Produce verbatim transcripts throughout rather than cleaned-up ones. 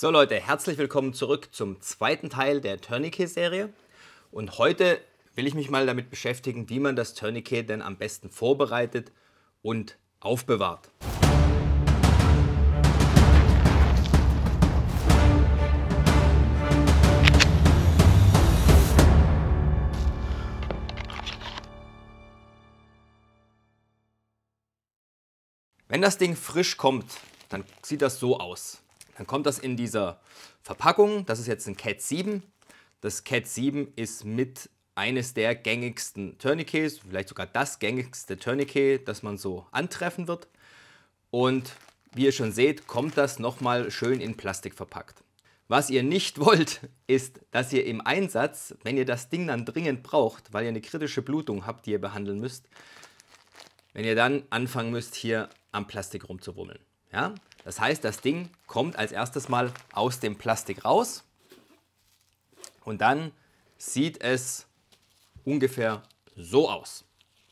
So Leute, herzlich willkommen zurück zum zweiten Teil der Tourniquet-Serie. Und heute will ich mich mal damit beschäftigen, wie man das Tourniquet denn am besten vorbereitet und aufbewahrt. Wenn das Ding frisch kommt, dann sieht das so aus. Dann kommt das in dieser Verpackung, das ist jetzt ein Cat sieben. Das Cat sieben ist mit eines der gängigsten Tourniquets, vielleicht sogar das gängigste Tourniquet, das man so antreffen wird. Und wie ihr schon seht, kommt das nochmal schön in Plastik verpackt. Was ihr nicht wollt, ist, dass ihr im Einsatz, wenn ihr das Ding dann dringend braucht, weil ihr eine kritische Blutung habt, die ihr behandeln müsst, wenn ihr dann anfangen müsst, hier am Plastik rumzuwummeln. Ja? Das heißt, das Ding kommt als erstes mal aus dem Plastik raus und dann sieht es ungefähr so aus.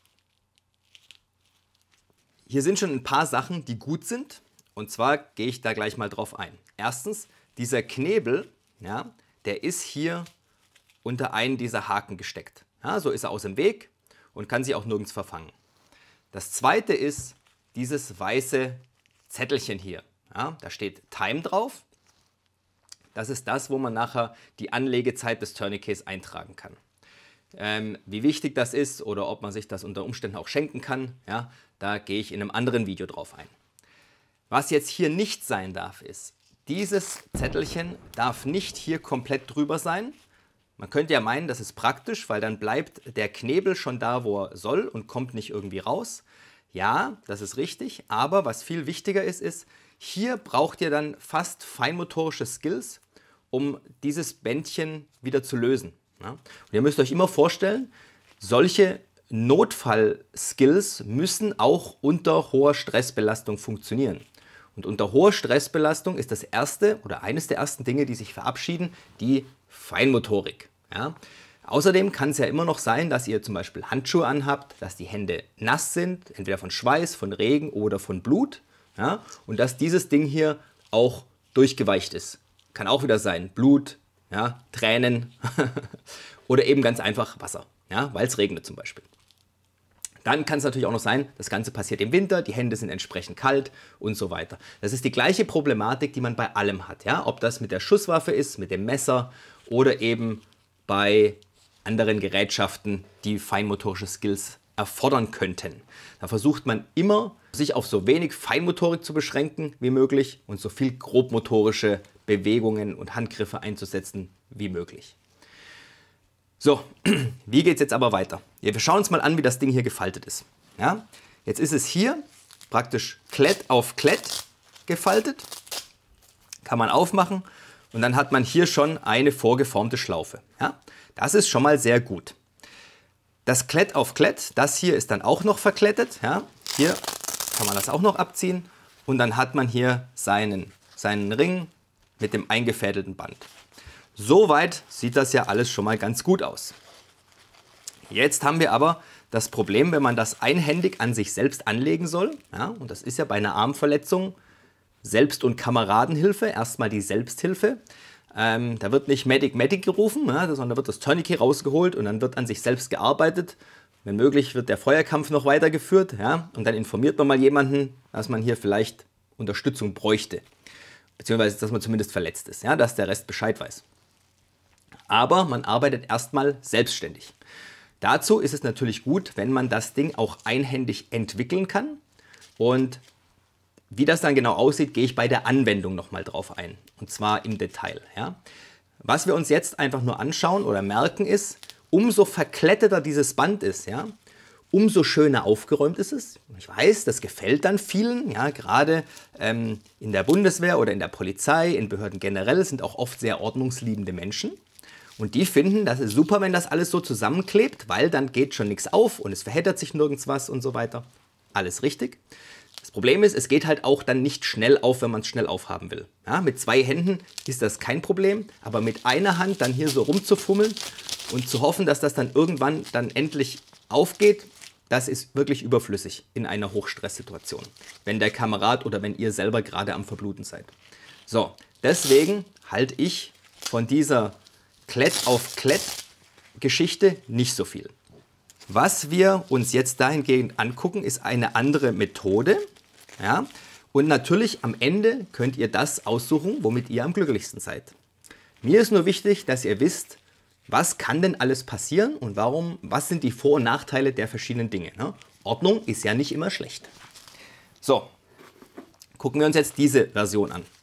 Hier sind schon ein paar Sachen, die gut sind, und zwar gehe ich da gleich mal drauf ein. Erstens, dieser Knebel, ja, der ist hier unter einen dieser Haken gesteckt. Ja, so ist er aus dem Weg und kann sich auch nirgends verfangen. Das zweite ist dieses weiße Zettelchen hier. Ja, da steht Time drauf. Das ist das, wo man nachher die Anlegezeit des Tourniquets eintragen kann. Ähm, wie wichtig das ist oder ob man sich das unter Umständen auch schenken kann, ja, da gehe ich in einem anderen Video drauf ein. Was jetzt hier nicht sein darf, ist, dieses Zettelchen darf nicht hier komplett drüber sein. Man könnte ja meinen, das ist praktisch, weil dann bleibt der Knebel schon da, wo er soll und kommt nicht irgendwie raus. Ja, das ist richtig, aber was viel wichtiger ist, ist, hier braucht ihr dann fast feinmotorische Skills, um dieses Bändchen wieder zu lösen. Ja? Und ihr müsst euch immer vorstellen, solche Notfall-Skills müssen auch unter hoher Stressbelastung funktionieren. Und unter hoher Stressbelastung ist das erste oder eines der ersten Dinge, die sich verabschieden, die Feinmotorik. Ja? Außerdem kann es ja immer noch sein, dass ihr zum Beispiel Handschuhe anhabt, dass die Hände nass sind, entweder von Schweiß, von Regen oder von Blut. Ja? Und dass dieses Ding hier auch durchgeweicht ist. Kann auch wieder sein Blut, ja, Tränen oder eben ganz einfach Wasser, ja, weil es regnet zum Beispiel. Dann kann es natürlich auch noch sein, das Ganze passiert im Winter, die Hände sind entsprechend kalt und so weiter. Das ist die gleiche Problematik, die man bei allem hat. Ja? Ob das mit der Schusswaffe ist, mit dem Messer oder eben bei anderen Gerätschaften, die feinmotorische Skills erfordern könnten. Da versucht man immer, sich auf so wenig Feinmotorik zu beschränken wie möglich und so viel grobmotorische Bewegungen und Handgriffe einzusetzen wie möglich. So, wie geht es jetzt aber weiter? Ja, wir schauen uns mal an, wie das Ding hier gefaltet ist. Ja? Jetzt ist es hier praktisch Klett auf Klett gefaltet. Kann man aufmachen und dann hat man hier schon eine vorgeformte Schlaufe. Ja? Das ist schon mal sehr gut. Das Klett auf Klett, das hier ist dann auch noch verklettet. Ja? Hier kann man das auch noch abziehen und dann hat man hier seinen, seinen Ring mit dem eingefädelten Band. Soweit sieht das ja alles schon mal ganz gut aus. Jetzt haben wir aber das Problem, wenn man das einhändig an sich selbst anlegen soll, ja, und das ist ja bei einer Armverletzung Selbst- und Kameradenhilfe, erstmal die Selbsthilfe. Ähm, da wird nicht Medic Medic gerufen, ja, sondern da wird das Tourniquet rausgeholt und dann wird an sich selbst gearbeitet. Wenn möglich wird der Feuerkampf noch weitergeführt, ja, und dann informiert man mal jemanden, dass man hier vielleicht Unterstützung bräuchte. Beziehungsweise, dass man zumindest verletzt ist, ja, dass der Rest Bescheid weiß. Aber man arbeitet erstmal selbstständig. Dazu ist es natürlich gut, wenn man das Ding auch einhändig entwickeln kann. Und wie das dann genau aussieht, gehe ich bei der Anwendung nochmal drauf ein. Und zwar im Detail. Ja. Was wir uns jetzt einfach nur anschauen oder merken ist, umso verkletteter dieses Band ist, ja, umso schöner aufgeräumt ist es. Ich weiß, das gefällt dann vielen, ja, gerade ähm, in der Bundeswehr oder in der Polizei, in Behörden generell sind auch oft sehr ordnungsliebende Menschen. Und die finden, das ist super, wenn das alles so zusammenklebt, weil dann geht schon nichts auf und es verheddert sich nirgends was und so weiter. Alles richtig. Das Problem ist, es geht halt auch dann nicht schnell auf, wenn man es schnell aufhaben will. Ja, mit zwei Händen ist das kein Problem, aber mit einer Hand dann hier so rumzufummeln und zu hoffen, dass das dann irgendwann dann endlich aufgeht, das ist wirklich überflüssig in einer Hochstresssituation, wenn der Kamerad oder wenn ihr selber gerade am Verbluten seid. So, deswegen halte ich von dieser Klett-auf-Klett-Geschichte nicht so viel. Was wir uns jetzt dahingehend angucken, ist eine andere Methode. Ja? Und natürlich am Ende könnt ihr das aussuchen, womit ihr am glücklichsten seid. Mir ist nur wichtig, dass ihr wisst, was kann denn alles passieren und warum, was sind die Vor- und Nachteile der verschiedenen Dinge. Ne? Ordnung ist ja nicht immer schlecht. So, gucken wir uns jetzt diese Version an.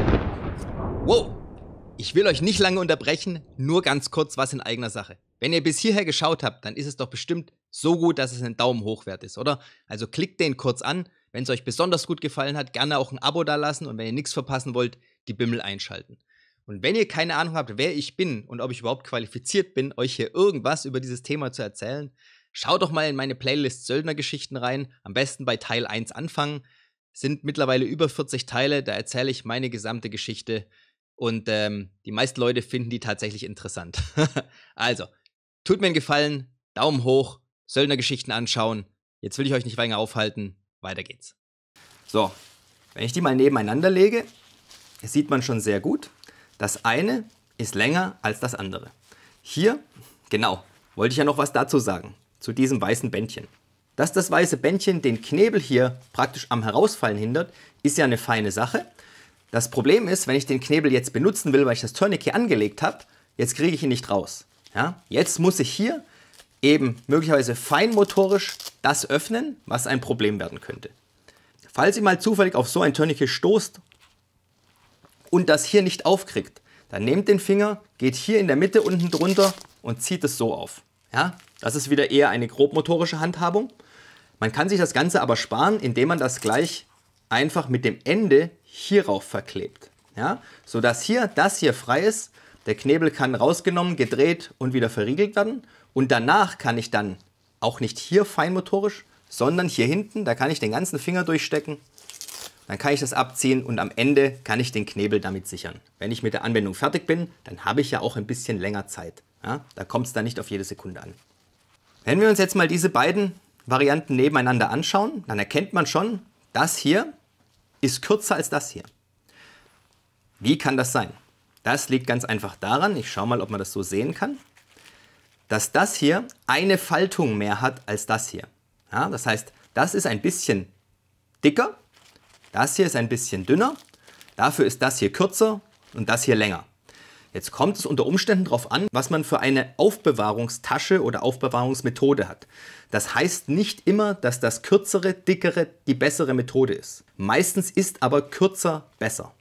Wow, ich will euch nicht lange unterbrechen, nur ganz kurz was in eigener Sache. Wenn ihr bis hierher geschaut habt, dann ist es doch bestimmt so gut, dass es ein Daumen hoch wert ist, oder? Also klickt den kurz an, wenn es euch besonders gut gefallen hat, gerne auch ein Abo dalassen und wenn ihr nichts verpassen wollt, die Bimmel einschalten. Und wenn ihr keine Ahnung habt, wer ich bin und ob ich überhaupt qualifiziert bin, euch hier irgendwas über dieses Thema zu erzählen, schaut doch mal in meine Playlist Söldnergeschichten rein, am besten bei Teil eins anfangen. Sind mittlerweile über vierzig Teile, da erzähle ich meine gesamte Geschichte und ähm, die meisten Leute finden die tatsächlich interessant. Also, tut mir einen Gefallen, Daumen hoch, Söldnergeschichten anschauen. Jetzt will ich euch nicht länger aufhalten, weiter geht's. So, wenn ich die mal nebeneinander lege, sieht man schon sehr gut, das eine ist länger als das andere. Hier, genau, wollte ich ja noch was dazu sagen, zu diesem weißen Bändchen. Dass das weiße Bändchen den Knebel hier praktisch am Herausfallen hindert, ist ja eine feine Sache. Das Problem ist, wenn ich den Knebel jetzt benutzen will, weil ich das Tourniquet angelegt habe, jetzt kriege ich ihn nicht raus. Ja? Jetzt muss ich hier eben möglicherweise feinmotorisch das öffnen, was ein Problem werden könnte. Falls ihr mal zufällig auf so ein Tourniquet stoßt und das hier nicht aufkriegt, dann nehmt den Finger, geht hier in der Mitte unten drunter und zieht es so auf. Ja? Das ist wieder eher eine grobmotorische Handhabung. Man kann sich das Ganze aber sparen, indem man das gleich einfach mit dem Ende hierauf verklebt. Ja? Sodass hier das hier frei ist, der Knebel kann rausgenommen, gedreht und wieder verriegelt werden. Und danach kann ich dann auch nicht hier feinmotorisch, sondern hier hinten, da kann ich den ganzen Finger durchstecken. Dann kann ich das abziehen und am Ende kann ich den Knebel damit sichern. Wenn ich mit der Anwendung fertig bin, dann habe ich ja auch ein bisschen länger Zeit. Ja? Da kommt es dann nicht auf jede Sekunde an. Wenn wir uns jetzt mal diese beiden Varianten nebeneinander anschauen, dann erkennt man schon, das hier ist kürzer als das hier. Wie kann das sein? Das liegt ganz einfach daran, ich schaue mal, ob man das so sehen kann, dass das hier eine Faltung mehr hat als das hier. Ja, das heißt, das ist ein bisschen dicker, das hier ist ein bisschen dünner, dafür ist das hier kürzer und das hier länger. Jetzt kommt es unter Umständen darauf an, was man für eine Aufbewahrungstasche oder Aufbewahrungsmethode hat. Das heißt nicht immer, dass das kürzere, dickere die bessere Methode ist. Meistens ist aber kürzer besser.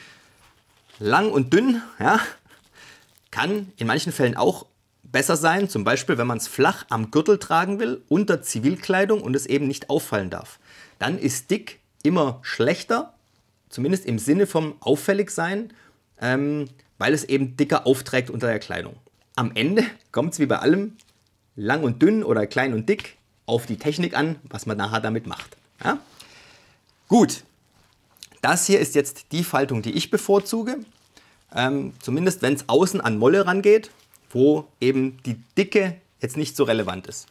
Lang und dünn, ja, kann in manchen Fällen auch besser sein. Zum Beispiel, wenn man es flach am Gürtel tragen will, unter Zivilkleidung und es eben nicht auffallen darf. Dann ist dick immer schlechter, zumindest im Sinne vom auffällig sein, ähm, weil es eben dicker aufträgt unter der Kleidung. Am Ende kommt es wie bei allem, lang und dünn oder klein und dick, auf die Technik an, was man nachher damit macht. Ja? Gut, das hier ist jetzt die Faltung, die ich bevorzuge, ähm, zumindest wenn es außen an Molle rangeht, wo eben die Dicke jetzt nicht so relevant ist.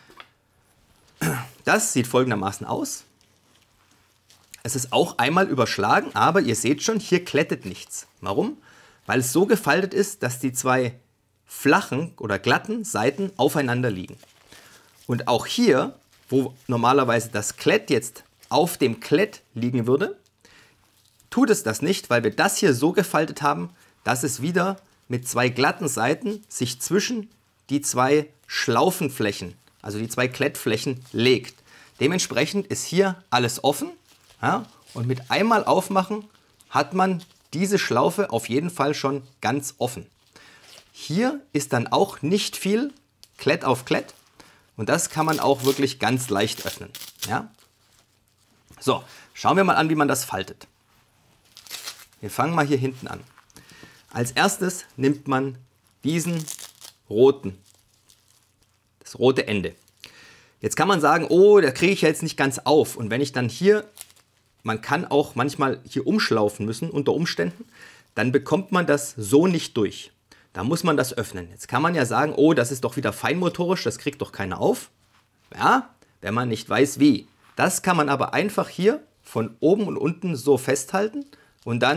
Das sieht folgendermaßen aus. Es ist auch einmal überschlagen, aber ihr seht schon, hier klettet nichts. Warum? Weil es so gefaltet ist, dass die zwei flachen oder glatten Seiten aufeinander liegen. Und auch hier, wo normalerweise das Klett jetzt auf dem Klett liegen würde, tut es das nicht, weil wir das hier so gefaltet haben, dass es wieder mit zwei glatten Seiten sich zwischen die zwei Schlaufenflächen, also die zwei Klettflächen, legt. Dementsprechend ist hier alles offen, ja, und mit einmal aufmachen hat man diese Schlaufe auf jeden Fall schon ganz offen. Hier ist dann auch nicht viel Klett auf Klett und das kann man auch wirklich ganz leicht öffnen. Ja? So, schauen wir mal an, wie man das faltet. Wir fangen mal hier hinten an. Als erstes nimmt man diesen roten, das rote Ende. Jetzt kann man sagen, oh, da kriege ich jetzt nicht ganz auf. Und wenn ich dann hier, man kann auch manchmal hier umschlaufen müssen unter Umständen, dann bekommt man das so nicht durch. Da muss man das öffnen. Jetzt kann man ja sagen, oh, das ist doch wieder feinmotorisch, das kriegt doch keiner auf. Ja, wenn man nicht weiß wie. Das kann man aber einfach hier von oben und unten so festhalten und dann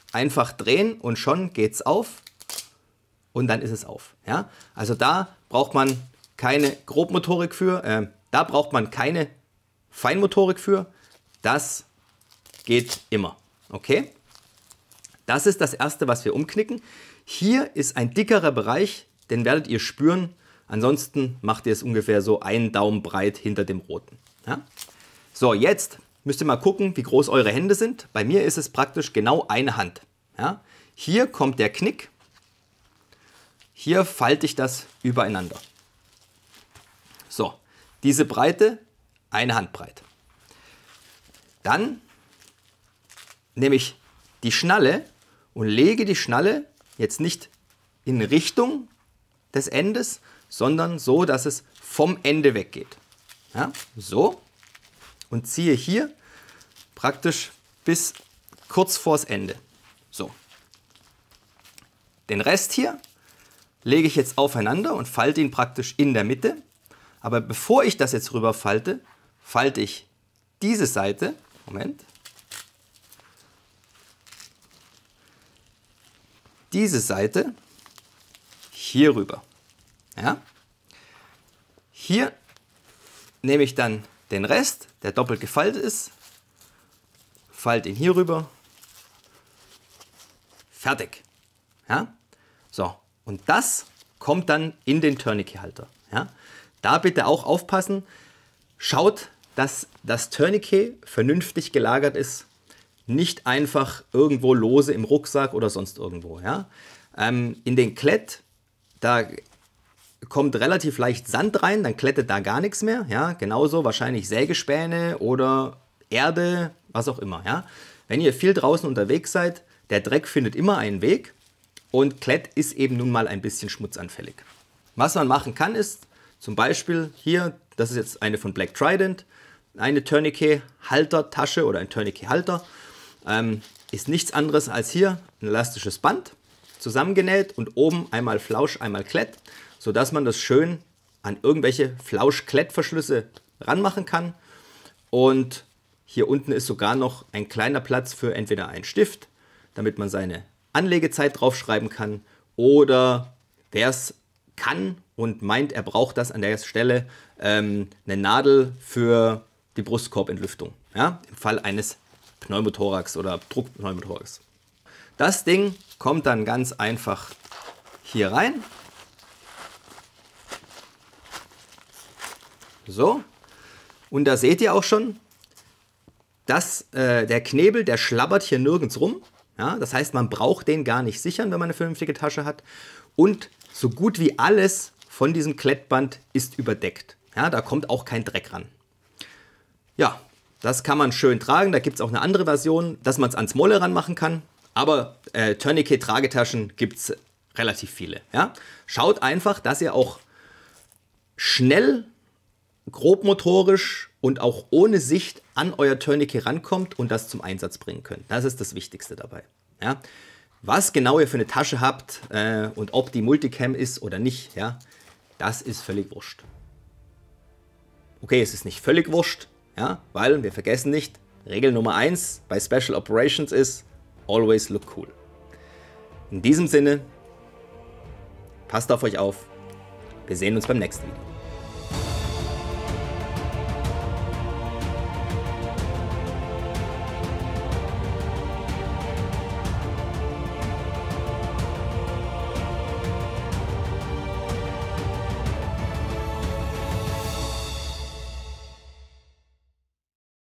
einfach drehen und schon geht's auf und dann ist es auf. Ja? Also da braucht man keine Grobmotorik für, äh, da braucht man keine Feinmotorik für. Das geht immer. Okay? Das ist das erste, was wir umknicken. Hier ist ein dickerer Bereich, den werdet ihr spüren. Ansonsten macht ihr es ungefähr so einen Daumen breit hinter dem roten. Ja? So, jetzt müsst ihr mal gucken, wie groß eure Hände sind. Bei mir ist es praktisch genau eine Hand. Ja? Hier kommt der Knick. Hier falte ich das übereinander. So, diese Breite, eine Handbreit. Dann nehme ich die Schnalle und lege die Schnalle jetzt nicht in Richtung des Endes, sondern so, dass es vom Ende weggeht. Ja, so. Und ziehe hier praktisch bis kurz vors Ende. So. Den Rest hier lege ich jetzt aufeinander und falte ihn praktisch in der Mitte. Aber bevor ich das jetzt rüber falte, falte ich diese Seite, Moment, diese Seite hier rüber. Ja? Hier nehme ich dann den Rest, der doppelt gefaltet ist, falte ihn hier rüber, fertig. Ja? So, und das kommt dann in den Tourniquet-Halter. Ja? Da bitte auch aufpassen, schaut, dass das Tourniquet vernünftig gelagert ist, nicht einfach irgendwo lose im Rucksack oder sonst irgendwo. Ja? Ähm, in den Klett, da kommt relativ leicht Sand rein, dann klettet da gar nichts mehr. Ja? Genauso wahrscheinlich Sägespäne oder Erde, was auch immer. Ja? Wenn ihr viel draußen unterwegs seid, der Dreck findet immer einen Weg und Klett ist eben nun mal ein bisschen schmutzanfällig. Was man machen kann ist, zum Beispiel hier, das ist jetzt eine von Black Trident, eine Tourniquet-Haltertasche oder ein Tourniquet-Halter. Ähm, ist nichts anderes als hier ein elastisches Band, zusammengenäht und oben einmal Flausch, einmal Klett, sodass man das schön an irgendwelche Flausch-Klettverschlüsse ranmachen kann. Und hier unten ist sogar noch ein kleiner Platz für entweder einen Stift, damit man seine Anlegezeit draufschreiben kann, oder wer es kann und meint, er braucht das an der Stelle, ähm, eine Nadel für die Brustkorbentlüftung, ja, im Fall eines Pneumothorax oder Druckpneumothorax. Das Ding kommt dann ganz einfach hier rein. So, und da seht ihr auch schon, dass äh, der Knebel, der schlabbert hier nirgends rum. Ja, das heißt, man braucht den gar nicht sichern, wenn man eine vernünftige Tasche hat. Und so gut wie alles von diesem Klettband ist überdeckt. Ja, da kommt auch kein Dreck ran. Ja, das kann man schön tragen. Da gibt es auch eine andere Version, dass man es ans Molle ranmachen kann. Aber äh, Tourniquet-Tragetaschen gibt es relativ viele. Ja? Schaut einfach, dass ihr auch schnell, grobmotorisch und auch ohne Sicht an euer Tourniquet rankommt und das zum Einsatz bringen könnt. Das ist das Wichtigste dabei. Ja? Was genau ihr für eine Tasche habt äh, und ob die Multicam ist oder nicht, ja, das ist völlig wurscht. Okay, es ist nicht völlig wurscht, ja, weil wir vergessen nicht, Regel Nummer eins bei Special Operations ist, always look cool. In diesem Sinne, passt auf euch auf. Wir sehen uns beim nächsten Video.